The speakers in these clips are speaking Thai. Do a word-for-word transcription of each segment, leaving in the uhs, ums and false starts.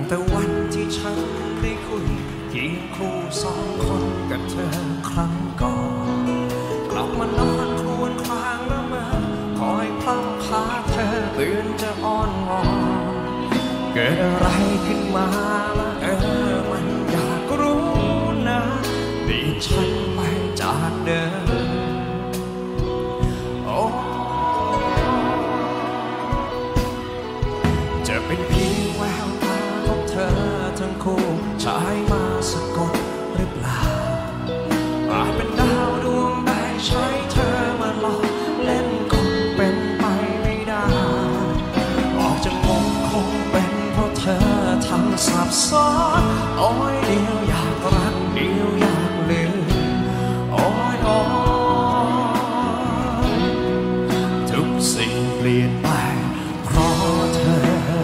แต่วันที่ฉันได้คุยเคียงคู่สองคนกับเธอครั้งก่อนกลับมานอนครวญครางละเมอคอยพร่ำพาเธอตื่นจะอ้อนวอนเกิดอะไรขึ้นมาละเออมันอยากรู้นะดีฉันไปจากเดิมโอ้จะเป็นเพียงแววตาของเธอทั้งคู่ใช้มาสะกดหรือเปล่าอาจเป็นดาวดวงใดใช้เธอมาหลอกเล่นคงเป็นไปไม่ได้ออกจากงงคงเป็นเพราะเธอทำสับสนโอ้ยเดียวอยากรักเดียวอยากลืมโอ้ยโอ้ทุกสิ่งเปลี่ยนไปเพราะเธอ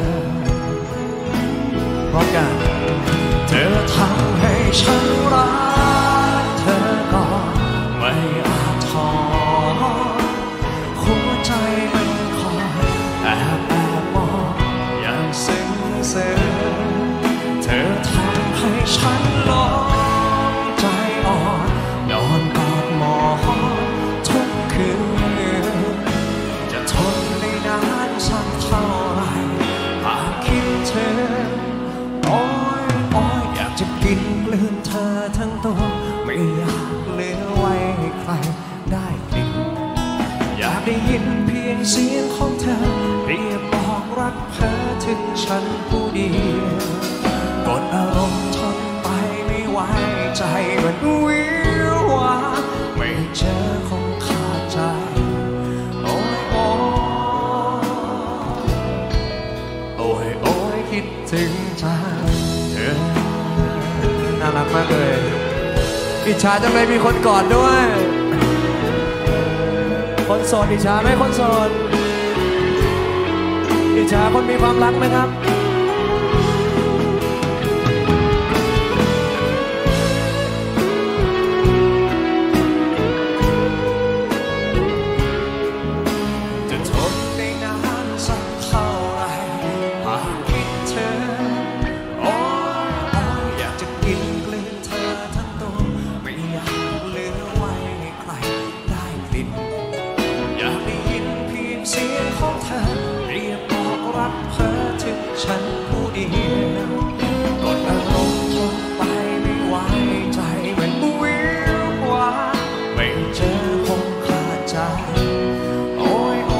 เพราะกันเธอทำให้ฉันรักเธอก่อนไม่อาจท้อหัวใจมันคอยแอบแอบมองอย่างซึ้งซึ้งเธอทำให้ฉันหลงใจอ่อนนอนกอดหมอนทุกคืนจะทนได้นานสักเท่าไรหากคิดถึงโอ้ยโอ้ยอยากจะกินกลืนเธอทั้งตัวไม่อยากเหลือไว้ให้ใครได้กลิ่นอยากได้ยินเพียงเสียงของเธอเรียกบอกรักเธอถึงฉันผู้เดียวกดอารมณ์ทนไปไม่ไหวใจมันวิววาไม่เจอคงขาดใจโอ้ยโอ้โอ้ยโอ้ยคิดถึงจังเธอน่ารักมากเลยอิจฉาจังเลยมีคนกอดด้วยคนโสดอิจฉาไหมคนโสดอิจฉาคนมีความรักไหมครับจะทนได้นานสักเท่าไรหากคิดเธอโอ้ยโอ้ยอยากจะกินกลืนเธอทั้งตัวไม่อยากเหลือไว้ให้ใครได้กลิ่นอยากได้ยินเพียงเสียงของเธอเรียกบอกรักเธอถึงฉันผู้เดียวกดอารมณ์ทนไปไม่ไหวใจมันวิววาไม่เจอคงขาดใจโอ้ยโอ้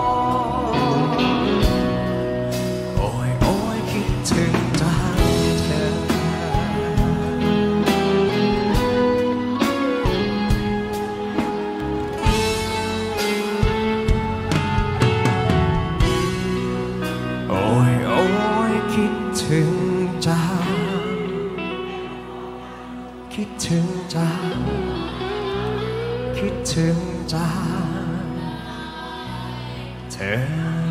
โอ้ยโอ้ยคิดถึงจังเธอโอ้ยโอ้ยคิดถึงจังคิดถึงจังคิดถึงจังเธอ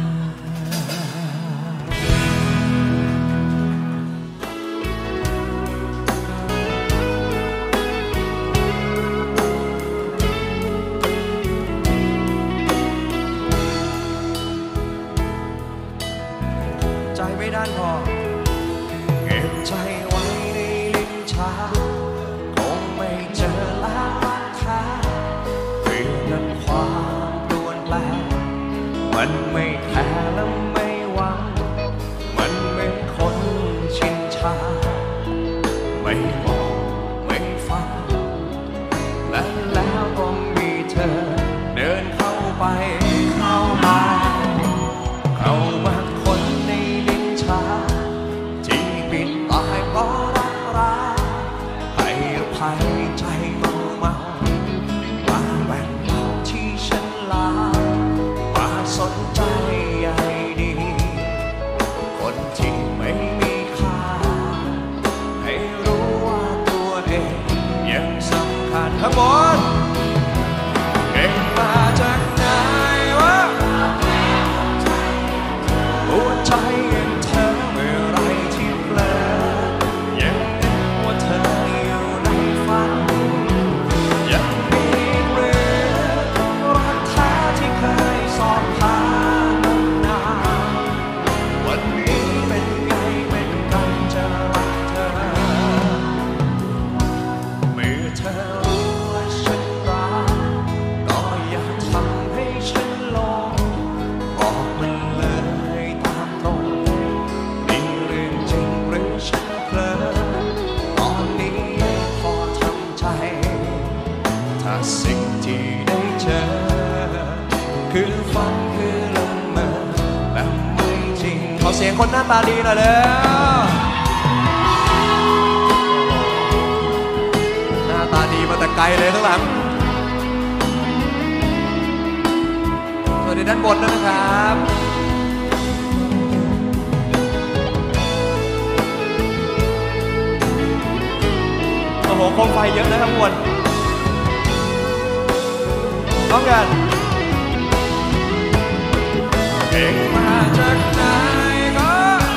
ใจไม่ด้านพอเก็บใจไว้ในลิ้นชักคงไม่เจอล้างรักแท้เพื่อนั้นความปรวนแปรมันไม่แคร์และไม่หวังมันเหมือนคนชินชาไม่มองไม่ฟังและแล้วก็มีเธอเดินเข้าไปเข้ามาเข้ามาคนในลิ้นชักที่ปิดตายเพราะรักรักให้อภัยใจเมาเมามาแบ่งเบาที่ฉันลามาสนใจใยดีคนที่ไม่มีค่าให้รู้ว่าตัวเองยังสำคัญทั้งหมดเก่งมาจากไหนวะหัวใจยังเธอเมื่อไรที่เปลอยังนึกว่าเธออยู่ในฝันยังมีเรื่องรักแท้ที่เคยสอบผ่านนานวันนี้เป็นไงเป็นกันคนหน้าตาดีหน่อยแล้วหน้าตาดีมาแต่ไกลเลยข้างหลังสวัสดีด้านบนด้วยนะครับโอ้โหโคมไฟเยอะนะทั้งมวลพร้อมกันเก่งมาจากไหนก็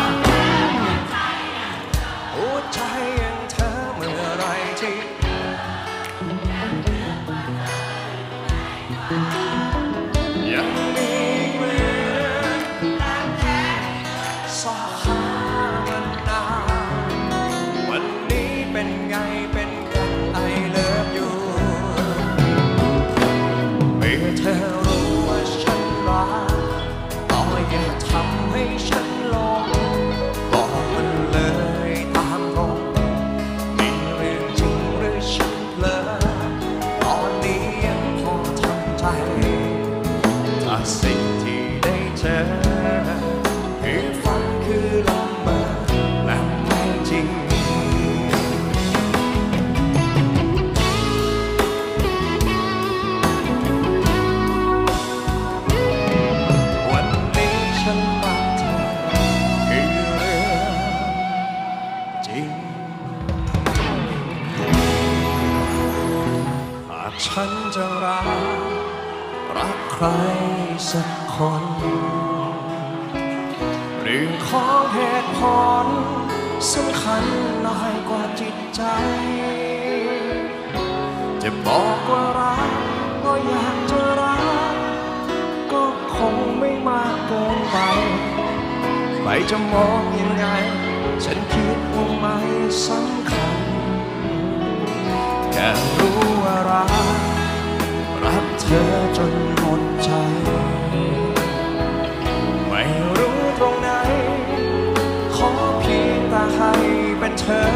หัวใจยังเธอเมื่อไรที่ยังมีเหมือนสาหามันนานวันนี้เป็นไงเป็นกัน I love you เมื่อเธอรู้ว่าฉันรักอย่าทำให้ฉันหลงบอกมันเลยตามตรงมีเรื่องจริงหรือฉันเพลอตอนนี้ยังพอทำใจถ้าสิ่งที่ได้เจอคือฝันคือลมเมื่อและไม่จริงฉันจะรักรักใครสักคนเรื่องของเหตุผลสำคัญน้อยกว่าจิตใจจะบอกว่ารักก็อยากจะรักก็คงไม่มากเกินไปใครจะมองยังไงฉันคิดว่าไม่สำคัญแค่รู้ว่ารักรักเธอจนหมดใจไม่รู้ตรงไหนขอเพียงแต่ให้เป็นเธอ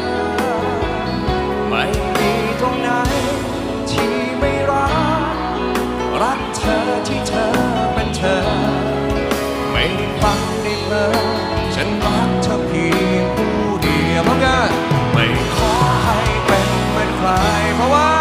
ไม่มีตรงไหนที่ไม่รักรักเธอที่เธอเป็นเธอไม่ฟังได้เลยฉันรักเธอเพียงผู้เดียวเพราะงั้นไม่ขอให้เป็นเหมือนใครเพราะว่า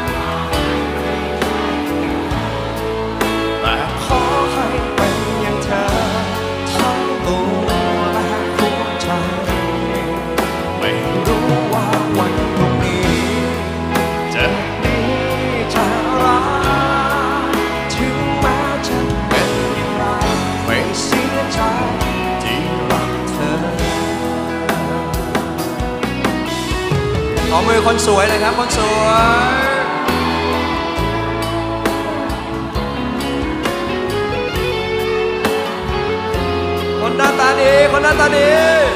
แต่ขอให้เป็นอย่างเธอทั้งตัวและหัวใจไม่รู้ว่าวันพรุ่งนี้จะดีจะร้ายถึงแม้จะเป็นอย่างไรไม่เสียใจที่รักเธอขอมือคนสวยเลยครับคนสวยคนหน้าตาดีคนหน้าตาดี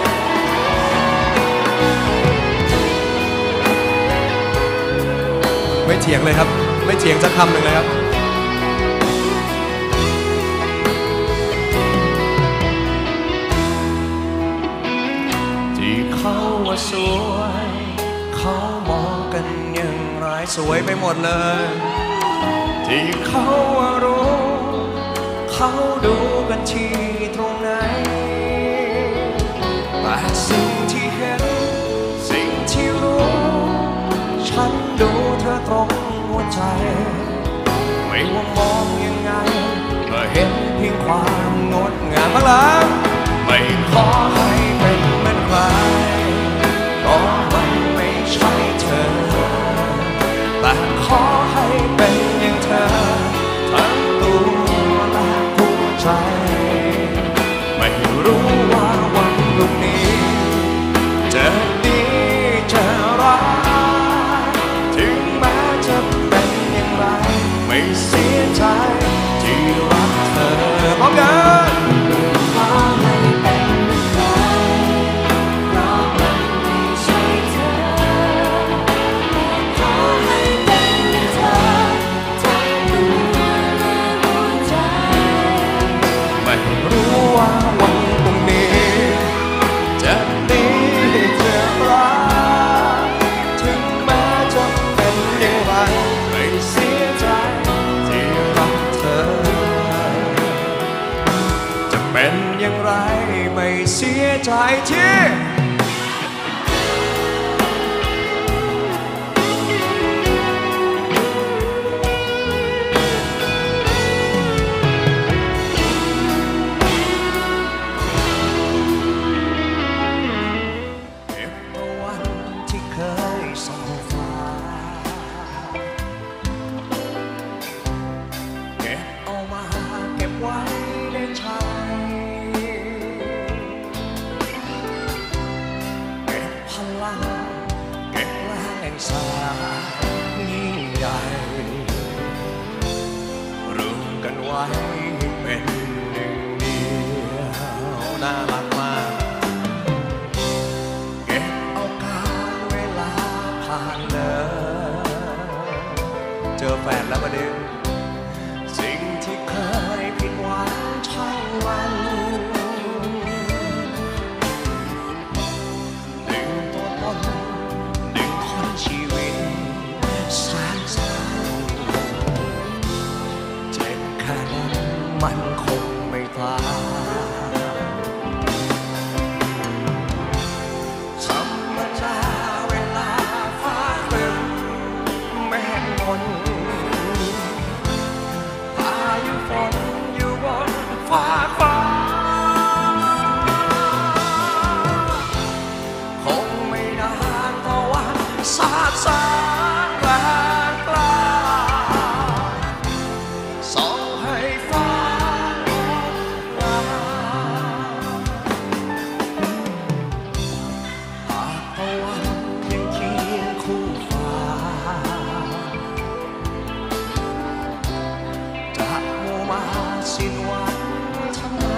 ไม่เถียงเลยครับไม่เถียงสักคำหนึ่งเลยครับที่เขาว่าสวยเขามองกันอย่างไรสวยไปหมดเลยที่เขาว่ารู้เขาดูกันที่ตรงไหนแต่สิ่งที่เห็นสิ่งที่รู้ฉันดูเธอตรงหัวใจไม่ว่ามองยังไงก็เห็นเพียงความงดงามข้างหลังไม่ขอให้เป็นเหมือนใครเพราะมันไม่ใช่เธอแต่ขอให้เป็นอย่างเธอทั้งตัวและหัวใจไม่รู้ว่าวันพรุ่งนี้จะดีจะร้ายถึงแม้จะเป็นอย่างไรไม่เสียใจที่รักเธอพร้อมกันอีกทีเป็นหนึ่งเดียวน่ารักมากเก็บเอาการเวลาผ่านเลยเจอแฟนแล้วประเด็นสิ่งที่เคยผิดหวังช่างมันดึงตัวตนดึงคนชีวิตสานสานเจ็บแค่นั้นมันคงไม่ตายธรรมดาเวลาฟ้าครึ้มแม่นมนพายุฝนอยู่บนฟ้าฟ้าคงไม่นานตะวันสาดสางแรงกล้าส่องให้ฟ้าสิ้นหวังทำไม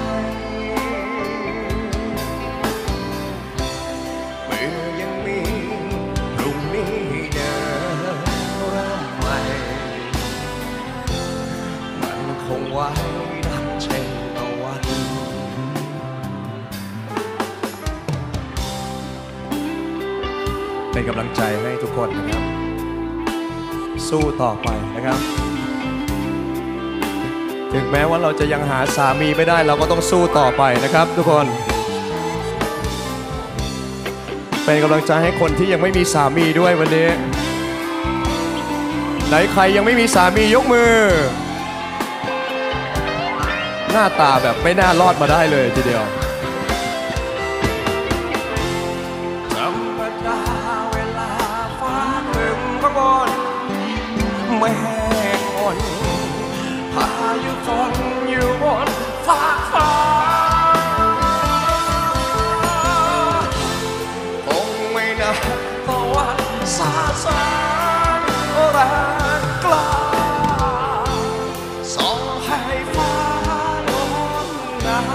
เมื่อยังมีพรุ่งนี้เดินเริ่มใหม่มันคงไว้ดังเช่นตะวันเป็นกำลังใจให้ทุกคนนะครับสู้ต่อไปนะครับถึงแม้ว่าเราจะยังหาสามีไม่ได้เราก็ต้องสู้ต่อไปนะครับทุกคนเป็นกำลังใจให้คนที่ยังไม่มีสามีด้วยวันนี้ไหนใครยังไม่มีสามียกมือหน้าตาแบบไม่น่ารอดมาได้เลยทีเดียวธรรมดาเวลาฟ้าครึ้มข้างบนไม่แห้งอ่อนพายุฝนอยู่บนฟ้าฟ้าคงไม่นานตะวันสาดสางแรงกล้าส่องให้ฟ้าล้มหน้า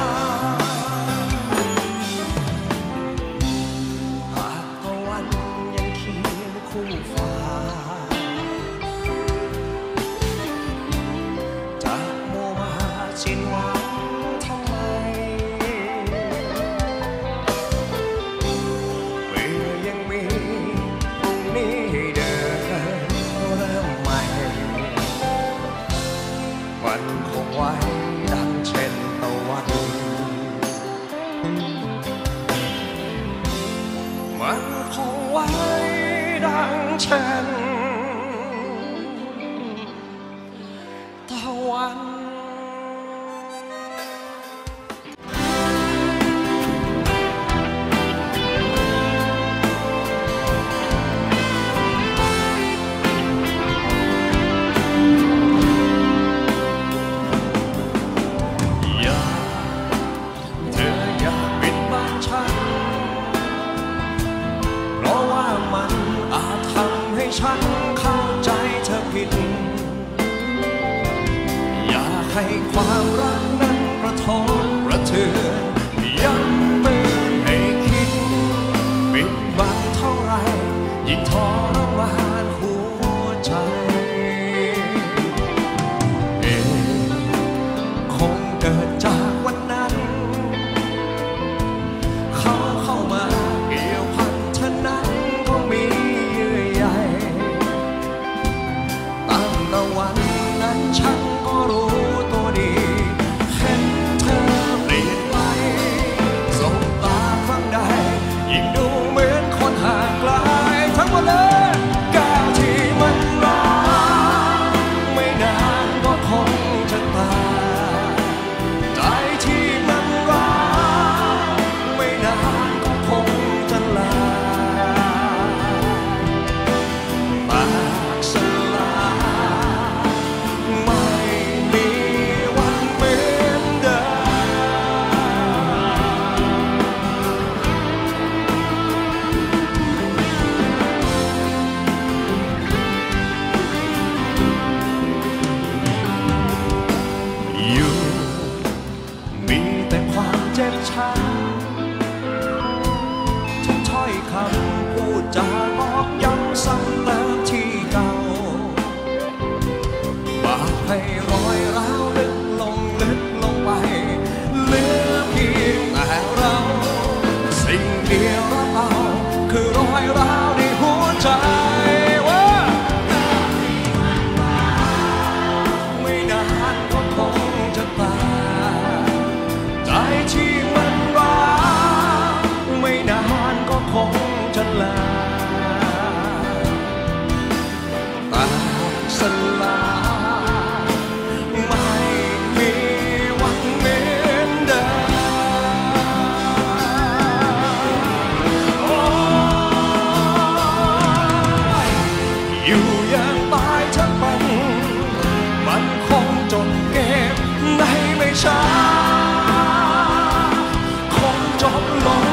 หากตะวันยังเคียงคู่ฟ้าสิ้นหวังทำไมเมื่อยังมีพรุ่งนี้เดินเริ่มใหม่มันคงไว้ดังเช่นตะวันมันคงไว้ดังเช่นตะวันฉันเข้าใจเธอผิดอยากให้ความรักนั้นกระทบกระเทือนย้ำเตือนให้คิดปิดบังเท่าไรยิ่งทรมานหัวใจเอ๊ะคงเกิดจากวันนั้นเขาเข้ามาเกี่ยวพันเท่านั้นก็มีวันนั้นฉันก็รู้ตัวดีเห็นเธอเปลี่ยนไปเดียวรับเอาคือรอยร้าวในหัวใจว่าไม่นานก็คงจะตายใจที่มันร้าวไม่นานก็คงจะลาแต่สลายไม่มีวันเหมือนเดิมอยู่อย่างตายทั้งเป็นมันคงจบเกมในไม่ช้าคงจบลง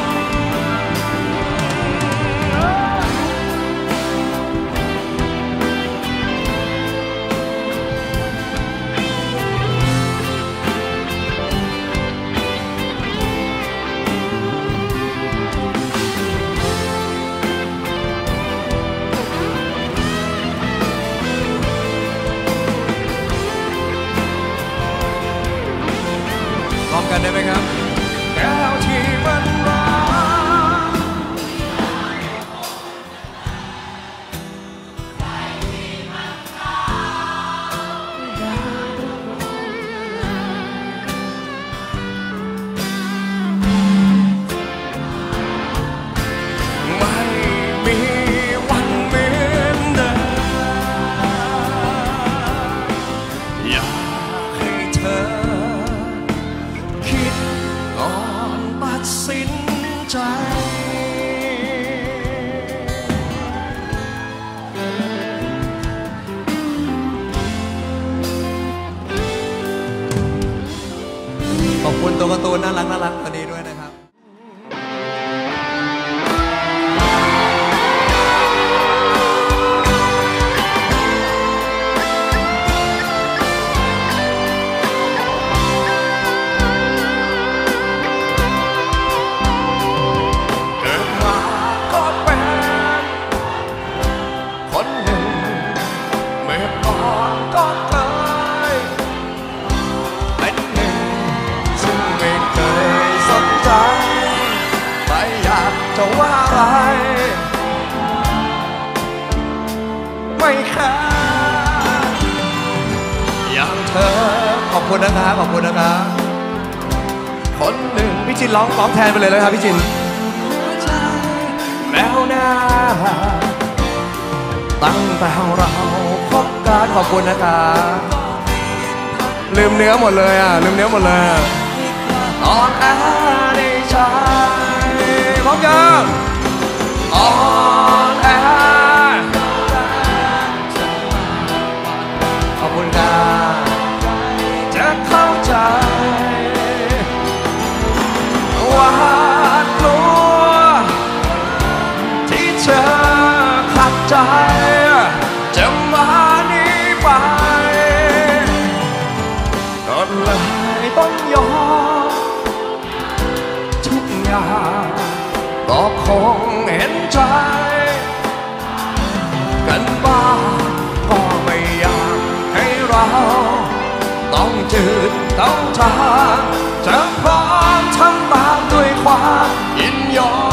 พร้อมกันได้ไหมครับแก้วที่มันร้อนไม่มีวันเหมือนเดิมอยากให้เธอคิดก่อนตัดสินใจขอบคุณตัวการ์ตูนน่ารักน่ารักตัวนี้ด้วยนะครับจะว่าอะไรไม่แค่อย่างเธอขอบคุณนะครับขอบคุณนะครับคนหนึ่งพี่จินร้องร้องแทนไปเลยเลยครับพี่จินแล้วนะตั้งแต่เราพบกันขอบคุณนะครับลืมเนื้อหมดเลยอ่ะลืมเนื้อหมดเลยอ่อนแอในใจพร้อมกันอ่อนแอขอบคุณครับจะเข้าใจหวาดกลัวที่เธอขัดใจจะมานี้ไปก็เลยต้องยอมทุกอย่างก็คงเห็นใจกันบ้างก็ไม่อยากให้เราต้องจืดต้องจางจะพร้อมทำตามด้วยความยินยอ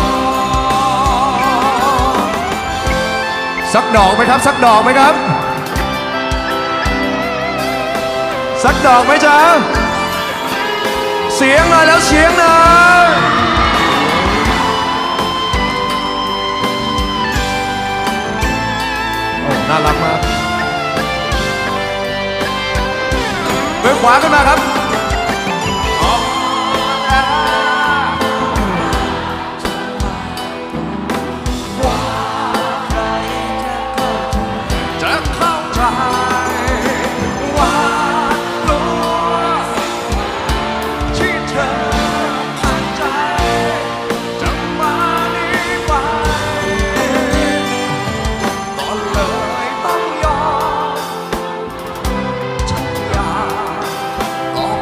มสักดอกไหมครับสักดอกไหมครับสักดอกไหมจ๊ะเสียงหน่อยแล้วเสียงหน่อยน่ารักมากมือขวาขึ้นมาครับจะเข้าใจว่ากลัวที่เธอขัดใจจะมานี้ไปก็เลยต้องยอมทุกอย่างก็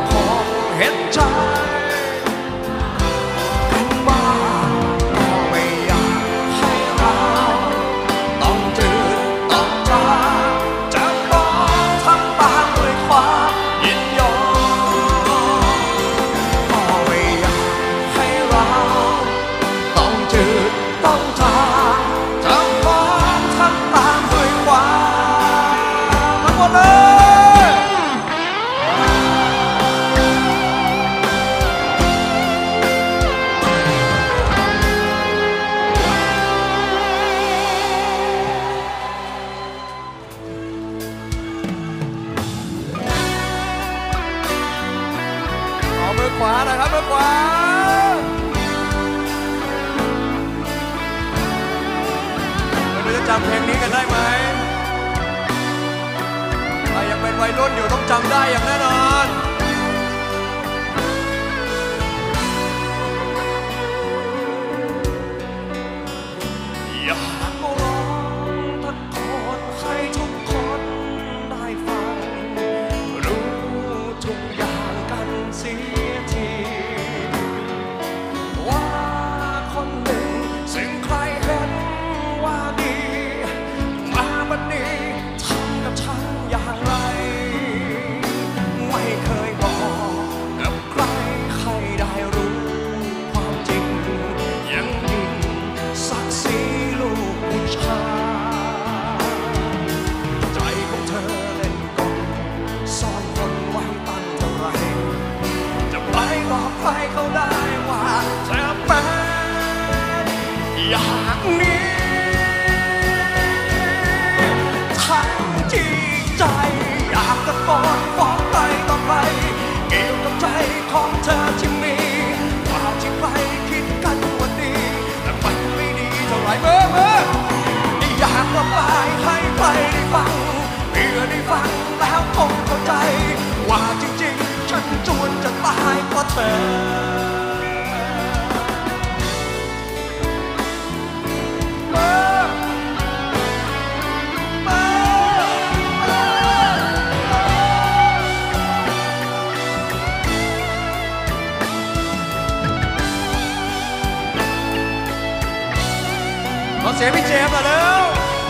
จำเพลงนี้กันได้ไหมถ้ายังเป็นวัยรุ่นอยู่ต้องจำได้อย่างแน่นอนอยากร้องตะโกนให้ทุกคนได้ฟังรู้ทุกอย่างกันเสียทีว่าคนหนึ่งซึ่งใครเห็นว่าดีมาบัดนี้ทำกับฉันอย่างไรไม่เคยบอกกับใครใครได้รู้ความจริงยังยิ่งศักดิ์ศรีลูกผู้ชายใจของเธอเล่นกลซ่อนคนไว้ตั้งเท่าไรจะไปบอกใครเขาได้ว่าเธอเป็นอย่างนี้ทั้งที่ใจอยากตะโกนบอกใครต่อใครเกี่ยวกับใจของเธอที่มีความที่ใครคิดกันวันนี้แต่มันไม่ดีเท่าไรเมื่อเมื่ออยากระบายให้ใครได้ฟังเพื่อได้ฟังแล้วคงเข้าใจว่าจริงๆฉันจวนจะตายเพราะเธอเสียพี่เจมส์มาแล้ว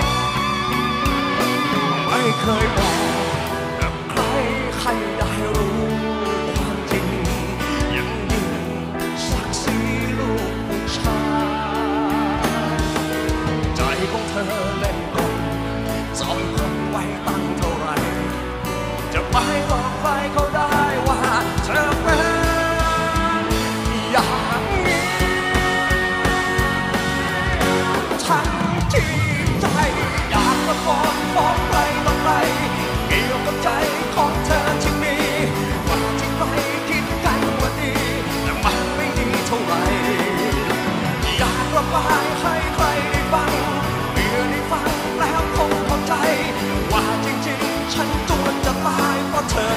ไม่เคยบอกกับใครใครได้รู้ความจริงยังยิ่งศักดิ์ศรีลูกผู้ชายใจของเธอเล่นกลซ่อนคนไว้ตั้งเท่าไรจะไปบอกใครเขาได้ว่าเธอเป็นอย่างนี้ทั้งที่ใจอยากตะโกนบอกใครต่อใครเกี่ยวกับใจของเธอที่มีว่าที่ใครคิดกันว่าดีแต่มันไม่ดีเท่าไรอยากระบายให้ใครได้ฟังเพื่อได้ฟังแล้วคงเข้าใจว่าจริงๆฉันจวนจะตายเพราะเธอ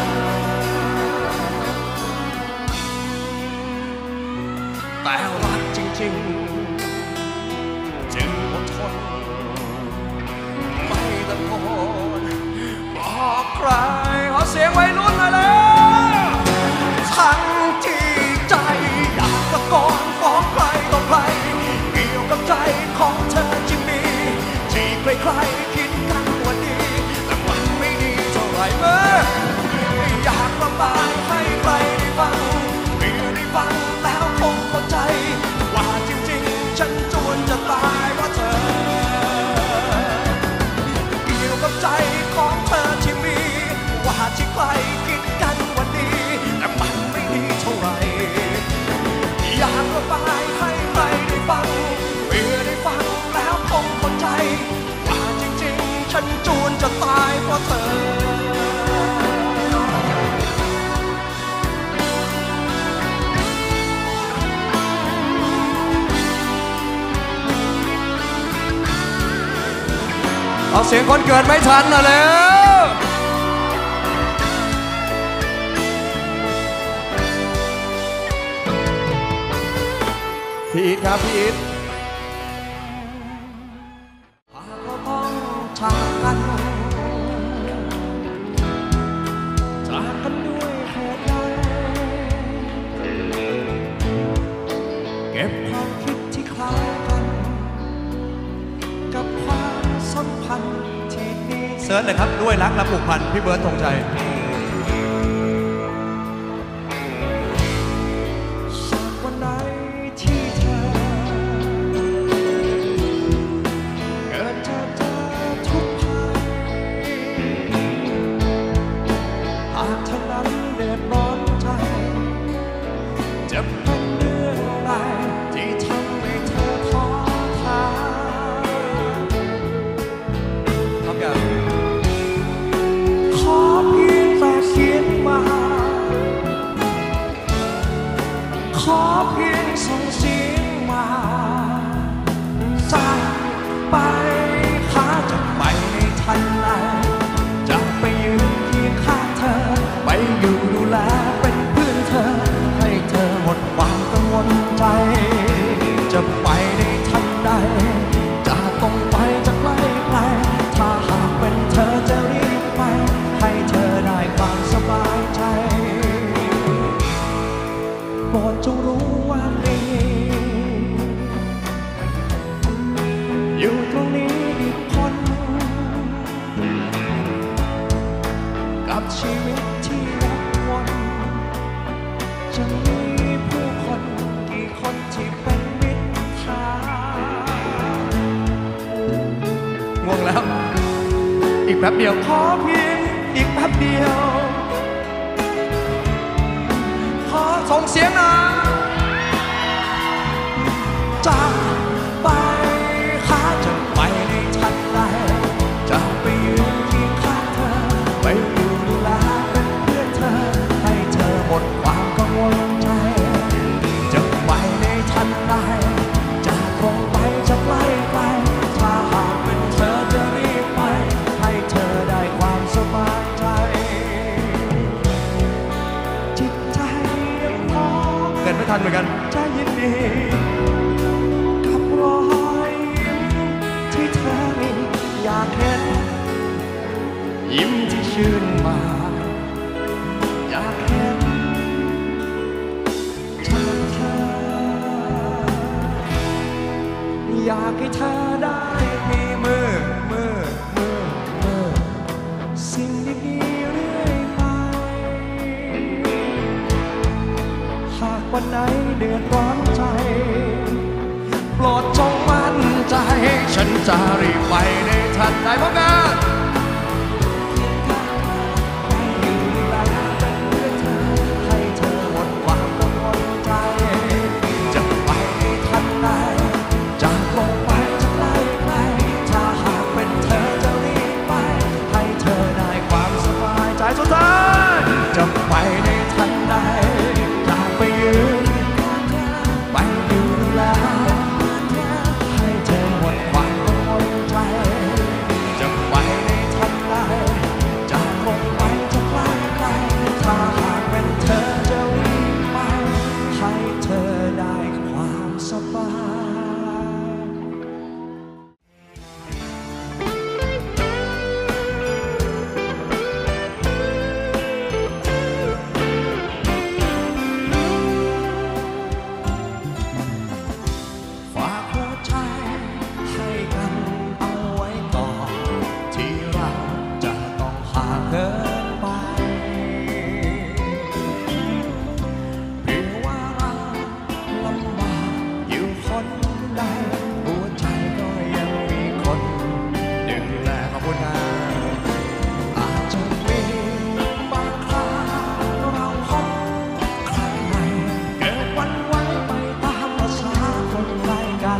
แต่รักจริงๆจึงอดทนไม่ตะโกนบอกใครขอเสียงวัยรุ่นหน่อยแล้วทั้งที่ใจอยากตะโกนบอกใครต่อใครเกี่ยวกับใจของเธอที่มีที่ใครๆคิดกันว่าดีแต่มันไม่ดีเท่าไรเมื่ออยากระบายให้ใครได้ฟังเพื่อได้ฟังแล้วคงเข้าใจว่าจริงๆฉันจวนจะตายเพราะเธอเกี่ยวกับใจของเธอที่มีว่าที่ใครคิดกันวันนี้แต่มันไม่ดีเท่าไรอยากระบายให้ใครได้ฟังเพื่อได้ฟังแล้วคงเข้าใจว่าจริงๆฉันจวนจะตายเพราะเธอเอาเสียงคนเกิดไม่ทันน่ะแล้วพี่อิทครับพี่อิทหากเราต้องจากกันจากกันด้วยเหตุใดเก็บความคิดที่คล้ายกันกับความสัมพันธ์ที่ดีเสิร์ชเลยครับด้วยรักและผูกพันพี่เบิร์ดธงชัยสักวันไหนที่เธอเกิดจะเจอทุกภัยหากเธอนั้นเดือดร้อนใจจะเป็นเรื่องอะไรที่ทำให้เธอท้อทางขอเพียงใดจะต้องไปจากไกลไกลถ้าหากเป็นเธอจะรีบไปให้เธอได้ความสบายใจโปรดจงรู้ว่านี่อยู่ตรงนี้อีกคนกับชีวิตที่วกวนจะมีผู้คนกี่คนที่เป็นมิตรทางง่วงแล้วอีกแป๊บเดียวขอเพียงอีกแป๊บเดียวขอส่งเสียงนะจะไปข้าจะไปในทันใดจะไปยืนเคียงข้างเธอไปอยู่ดูแลเป็นเพื่อนเธอให้เธอหมดความกังวลใจจะไปในทันใดจะตรงไปจะไกลไกลถ้าหากเป็นเธอจะรีบไปให้เธอได้ความสบายใจจิตใจยังพอเกิดไม่ทันเหมือนกันใจยินดีกับรอยยิ้มที่เธอมีอยากเห็นยิ้มที่ชื่นบานอยากเห็นเธอเธออยากให้เธอได้มีมือมือมือมือสิ่งดีๆเรื่อยไปหากวันไหนเดือดร้อนใจโปรดจงมั่นใจฉันจะรีบไปในทันใดพบกันให้เธอหมดความกังวลใจจะไปในทันใดจะลงไปจะไกลไกลถ้าหากเป็นเธอจะรีบไปให้เธอได้ความสบายใจสุดท้ายจะไปในทันใดจะไปยืนไปอยู่แล้วให้เธอหมดความกังวลใจจะไปในทันใดจะลงไปจะไกลไกลถ้าหากเป็นเธอจะรีบไปให้เธอได้ความสบายฝากหัวใจให้กันเอาไว้ก่อนที่เราจะต้องห่างเหินไปเพียงว่าเราลำบากอยู่คนใดหัวใจก็ยังมีคนดูแลขอบคุณนะอาจจะมีบางครั้งเราพบใครใหม่เกิดวันไหวไปตามภาษาคนไกลกัน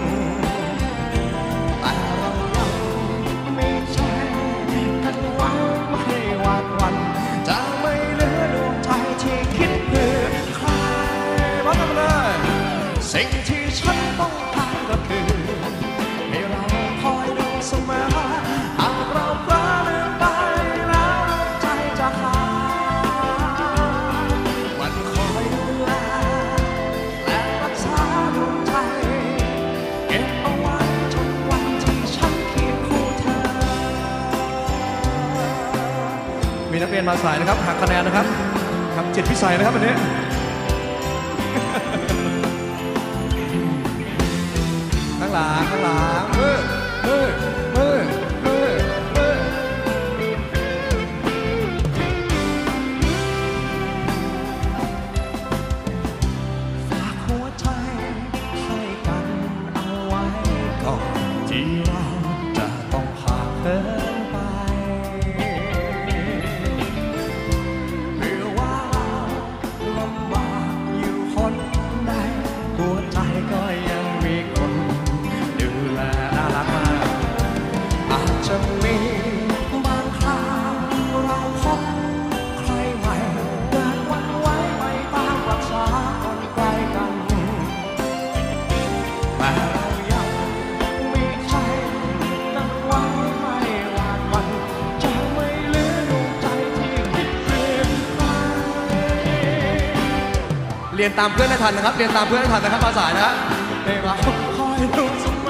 แต่เรายังมีใจกันไว้ไม่หวาดหวั่นจะไม่เหลือดวงใจที่คิดเพื่อใครพร้อมกันเลยสิ่งที่ฉันต้องการก็คือให้เราคอยดูเสมอหากเราเพลอลืมไปแล้วใจจะขาดมันคอยดูแลและรักษาดวงใจเก็บเอาไว้จนวันที่ฉันเคียงคู่เธอมีนักเรียนมาสายนะครับหักคะแนนนะครับทำจิตพิสัยนะครับวันนี้ข้างหลังข้างหลังมือมือมือมือมือฝากหัวใจให้กันเอาไว้ก่อนที่เราจะต้องห่างเหินไปเพื่อว่าเราลำบากอยู่คนใดหัวใจก็ยังมีคนดูแลน่ารักมากอาจจะมีบางคราวเราพบใครใหม่เกิดวันไหวไปตามรักษาคนไกลกันแต่เรายังมีใจกันไว้ไม่หวาดหวั่นจะไม่เหลือดวงใจที่คิดเปลี่ยนไปเรียนตามเพื่อนให้ทันนะครับเรียนตามเพื่อนให้ทันนะครับภาษานะให้เราคอยดูเสม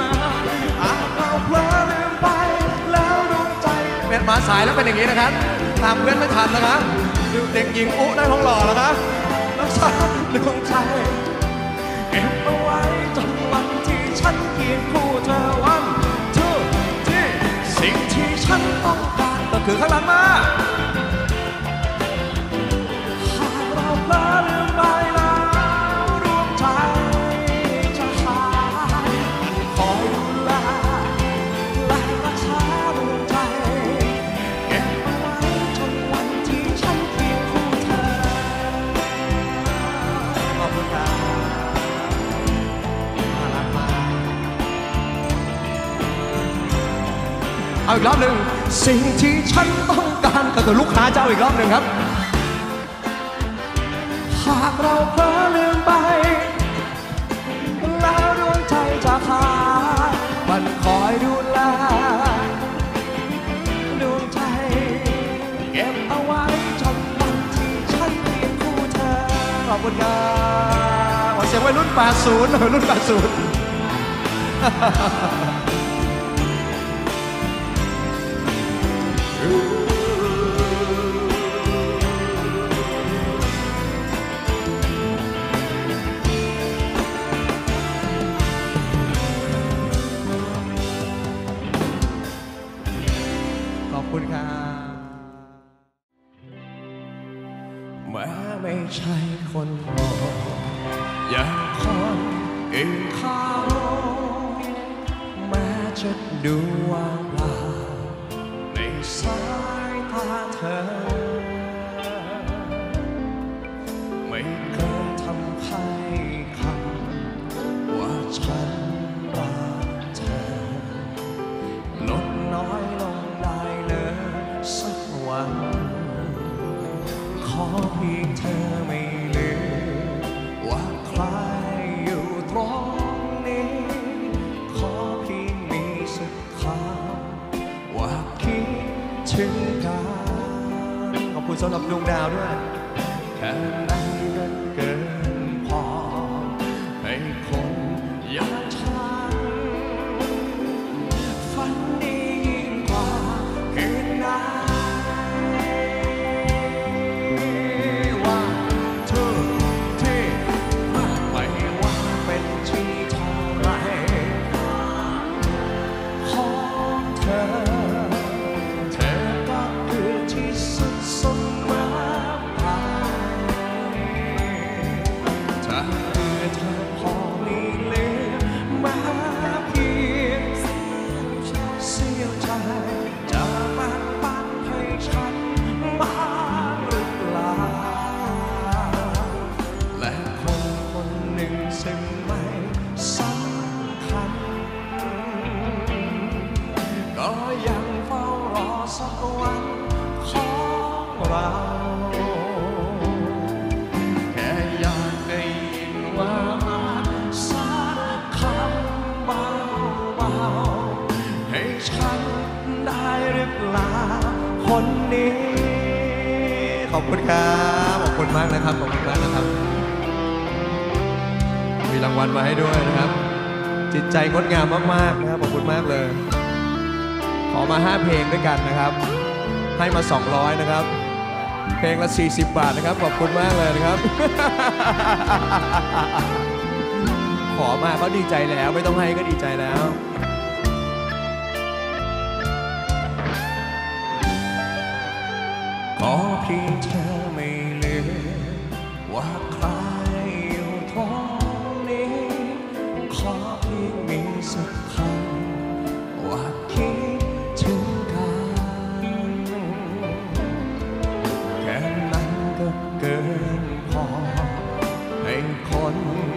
ายแล้วเป็นอย่างนี้นะครับตามเพื่อนไม่ทันนะครับเด็กหญิงอุ๊ได้ท้องหล่อแล้วครับรักษาดวงใจเก็บเอาไว้จนวันที่ฉันเคียงคู่เธอวันทุกที่สิ่งที่ฉันต้องการก็คือข้างหลังมาหากเราเพลินลืมไปแล้วรวมใจจะหายคอยดูแลและรักษาดวงใจเก็บเอาไว้จนวันที่ฉันเคียงคู่เธอขอบคุณครับเอาอีกรอบหนึ่งสิ่งที่ฉันต้องการก็คือลูกค้าเจ้าอีกรอบหนึ่งครับหากเราเผลอลืมไปแล้วดวงใจจะขาดมันคอยดูแลดวงใจเก็บเอาไว้จนวันที่ฉันเคียงคู่เธอขอบคุณครับขอเสียงวัยรุ่นแปดสิบวัยรุ่นแปดสิบขอบคุณครับแม้ไม่ใช่คนโง่อย่างคนอื่นเขาแม้จะดูว่างเปล่าในสายตาเธอไม่เคยทำให้คำว่าฉันรักเธอลดน้อยลงได้เลยสักวันขอเพียงเธอไม่ลืมว่าใครอยู่ตรงนี้ขอเพียงมีสักคำว่าคิดถึงกันขอบคุณสำหรับดวงดาวด้วยแค่นั้นก็เกินพอให้คนอย่างฉันฝันดียิ่งกว่าคืนนั้นว่าทุกที่ไม่ว่าเป็นที่เท่าไรของเธอเธอก็คือที่สุดเสมอไปถ้าเพื่อเธอพอมีเหลือมาเพียงเสี้ยวใจจะแบ่งปันให้ฉันบ้างหรือเปล่าและคนคนหนึ่งซึ่งไม่สำคัญก็ยังเฝ้ารอสักวันของเราแค่อยากได้ยินว่าสักคำเบาๆให้ฉันได้หรือเปล่าคนนี้ขอบคุณครับขอบคุณมากนะครับขอบคุณมากนะครับมีรางวัลมาให้ด้วยนะครับจิตใจงดงามมากๆนะครับขอบคุณมากเลยขอมาห้าเพลงด้วยกันนะครับให้มาสองร้อยนะครับเพลงละสี่สิบบาทนะครับขอบคุณมากเลยนะครับ ขอมาเขาดีใจแล้วไม่ต้องให้ก็ดีใจแล้วขอเพียงเธอไม่ลืมว่าใครอยู่ตรงนี้ขอเพียงมีสักคำว่าคิดถึงกันแค่นั้นก็เกินพอให้คน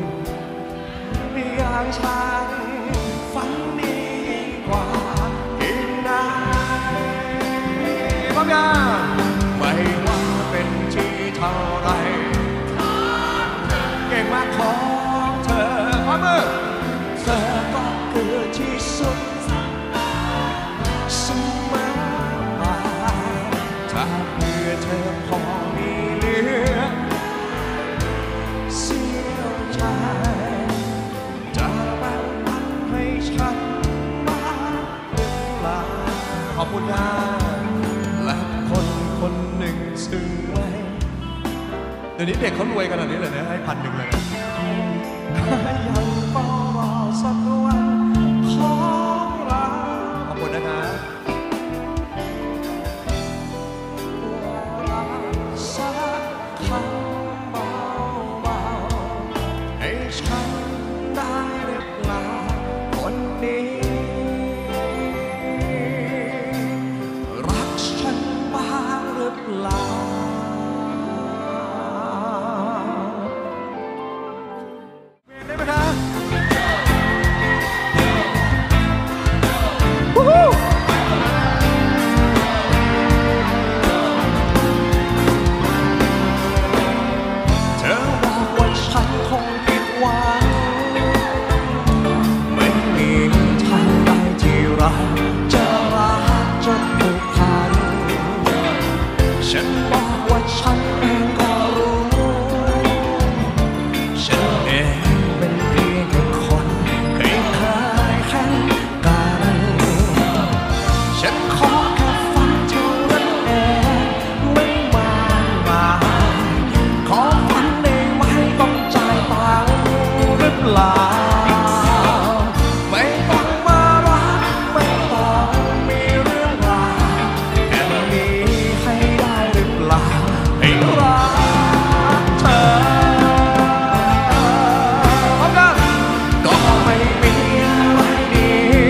อย่างฉันฝันดีกว่าอีกนานพร้อมยังไม่ว่าเป็นที่เท่าไรเก่งมากของเธอขวามือเธอก็คือที่สุดเสมอมาถ้าเพื่อเธอพอมีเหลือเสียวใจจะแบ่งปันให้ฉันบ้างหรือเปล่าขอบคุณครับเดี๋ยวนี้เด็กเขารวยขนาดนี้เลยนะให้พันหนึ่งเลยนะยังเฝ้ารอสักวันของเราขอบคุณนะครับสักคำเบาๆให้ฉันได้หรือเปล่าคนนี้รักฉันบ้างหรือเปล่าได้ไหมคะเธอบอกว่าฉันคงผิดหวังไม่มีทางใดที่เราจะรักจะผูกพันฉันบอกว่าฉันเองก็รู้ฉันเองเป็นเพียงแค่คนเคยเคยแค่กันฉันขอแค่ฝันเท่านั้นเองไม่มากมายขอฝันได้ไหมต้องจ่ายตังค์หรือเปล่าไม่ต้องมารักไม่ต้องมีเรื่องราวแค่นี้ให้ได้หรือเปล่าให้รักเธอพร้อมกันก็ไม่มีอะไรดี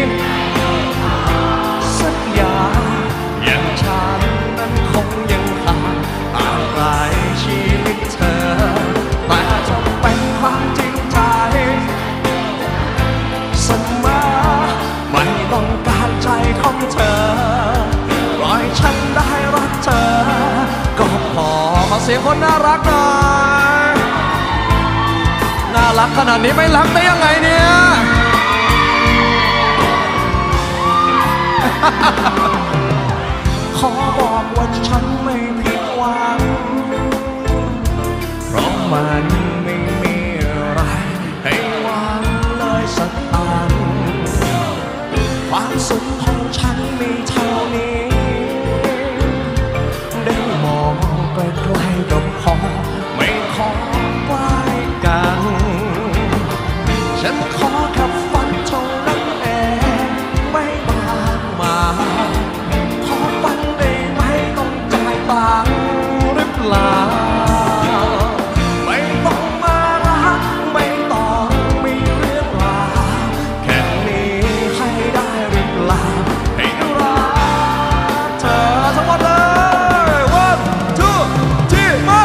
สักอย่างอย่างฉันนั้นคงยังขาดอะไรชีวิตเธอแต่จะเป็นความจริงใจเสมอไม่ต้องการใจของเธอปล่อยฉันได้รักเธอก็พอขอเสียงคนน่ารักหน่อยน่ารักขนาดนี้ไม่รักได้ยังไงเนี่ย ขอบอกว่าฉันไม่ผิดหวังเพราะมันไม่มีอะไรให้หวังเลยสักอันความสุขของฉันมีเท่านี้ได้มองใกล้ๆก็พอไม่ขอใกล้กันฉันขอแค่ฝันเท่านั้นเองไม่มากมายขอฝันได้ไหมต้องจ่ายตังค์หรือเปล่าไม่ต้องมารักไม่ต้องมีเรื่องราวแค่นี้ให้ได้หรือเปล่าให้รักเธอทั้งหมดเลย one two three มา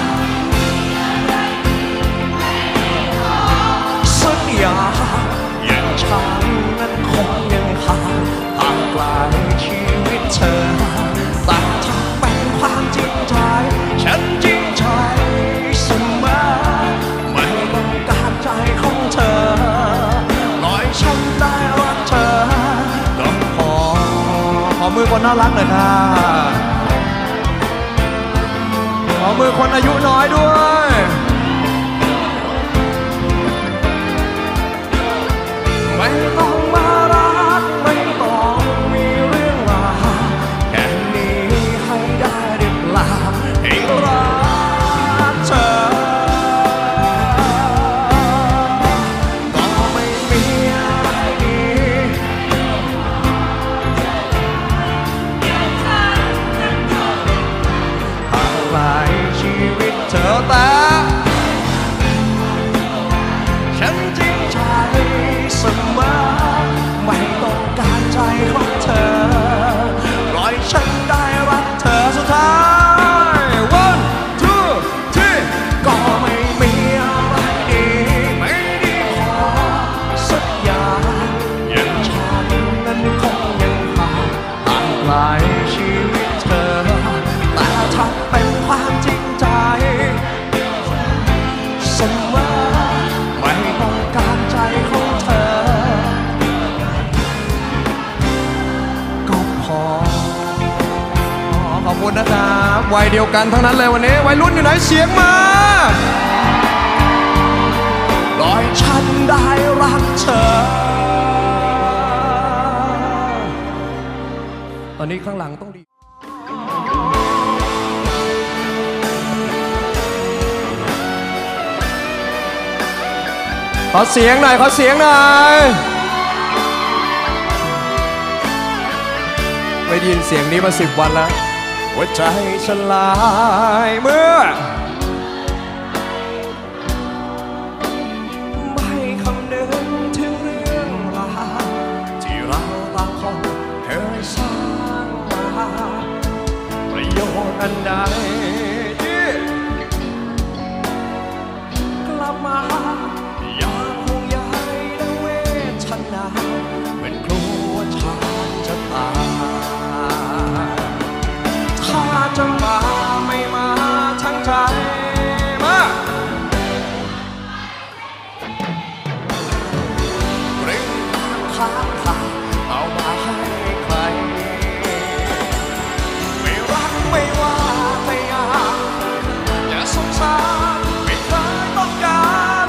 สัญญาอย่างฉันนั้นคงยังห่างห่างไกลชีวิตเธอแต่ถ้าเป็นความจริงใจฉันจริงใจเสมอไม่ต้องการใจของเธอปล่อยฉันได้รักเธอก็พอขอมือคนน่ารักหน่อยค่ะขอมือคนอายุน้อยด้วยไม่ต้องมารักไม่ต้องมีเรื่องราวแค่นี้ให้ได้หรือเปล่าให้รักเธอก็ไม่มีอะไรดีอะไรชีวิตเธอแต่ฉันจริงใจเสมอไม่ต้องการใจของเธอปล่อยฉันได้รักเธอสุดท้าย one two three ก็ไม่มีอะไรดีไม่ดีพอสักอย่างอย่างฉันนั้นคงยังห่างห่างไกลชีวิตเธอแต่ถ้าเป็นความจริงใจเสมอไม่ต้องการใจของเธอก็พอขอบคุณนะครับวัยเดียวกันทั้งนั้นเลยวันนี้วัยรุ่นอยู่ไหนเสียงมาปล่อยฉันได้รักเธอตอนนี้ข้างหลังต้องดีขอเสียงหน่อยขอเสียงหน่อยไม่ได้ยินเสียงนี้มาสิบวันแล้วหัวใจฉันลายเมื่อไม่คำนึงถึงเรื่องราวที่เราต่างคนเคยสร้างมาประโยชน์อันใดที่กลับมาอยากห่วงใยและเวทนาเป็นกลัวฉันจะตายถ้าจะมาไม่มาทั้งใจมาเร่งค้างคาเอามาให้ใครไม่รักไม่ว่าแต่อยากอย่าสงสารไม่เคยต้องการ